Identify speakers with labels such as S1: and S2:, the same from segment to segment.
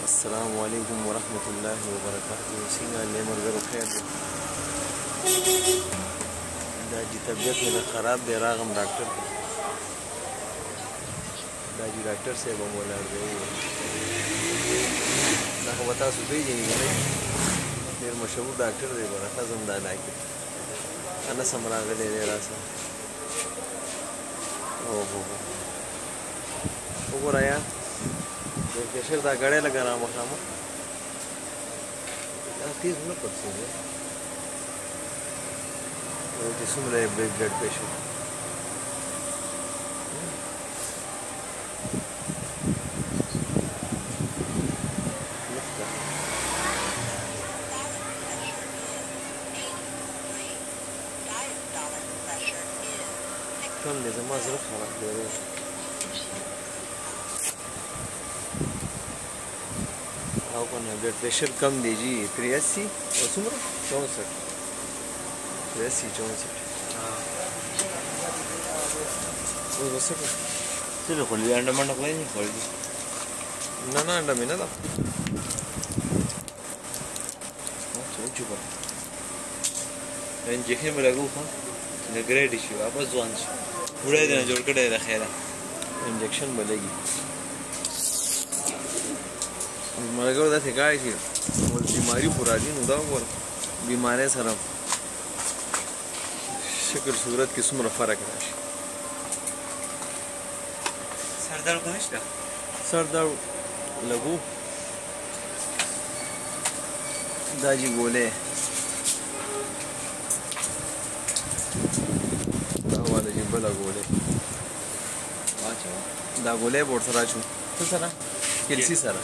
S1: السلام علیکم ورحمۃ اللہ وبرکاتہ. څنګه له مرګرو خیر دی؟ دا چې طبیعت مې خراب دی راغم ډاکټر ته. دا چې ډاکټر صاحب هم ولاړ دی. دا خو به تاسو پېژنئ که نه؟ ډېر مشهور ډاکټر دی به نظم دا علاقې انس هم راغلی دی راسره. وګوره یار کشر دا ګړی لږه را مخامخ دا تیز نه پړسېږي چې څومره یې بلډ پریشر کم دی زما زړه خراب دی او کنه بلډ پریشر کم دی جی 83 او څومره 64 83 64 اوس وسه
S2: څه له خولې انډه منډه کوي نه خولې
S1: نه نه انډه مې نه ده
S2: څه چوبه انجکشن مې لګو خو نه ګریډ شي واپس ځوان شي وړای دی جوړ کړی د خیره
S1: انجکشن به لګي ملګرو داسې کار چې بیماري خو راځي نو دا وګوره بیمارۍ سره شکل صورت کې څومره فرق راشي.
S2: سر درد خو نشته؟
S1: سر درد لګو دا چې ګولۍ دا والا چې بله ګولۍ دا ګولۍ به ورسره اچو څه سره کلسي سره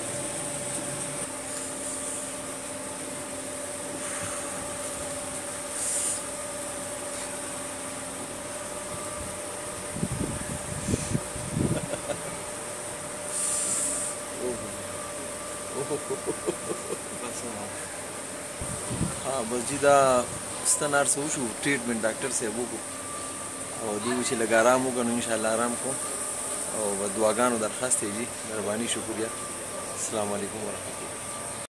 S1: ها بس جی دا ستنار سو شو ټریټمنټ ډاکټر صاحب وکړو او دوی چې لږ آرام وکړو نو انشاءالله آرام کوم او دعاګانو درخواست دی جی مهرباني شکریہ. السلام علیکم ورحمۃ اللہ.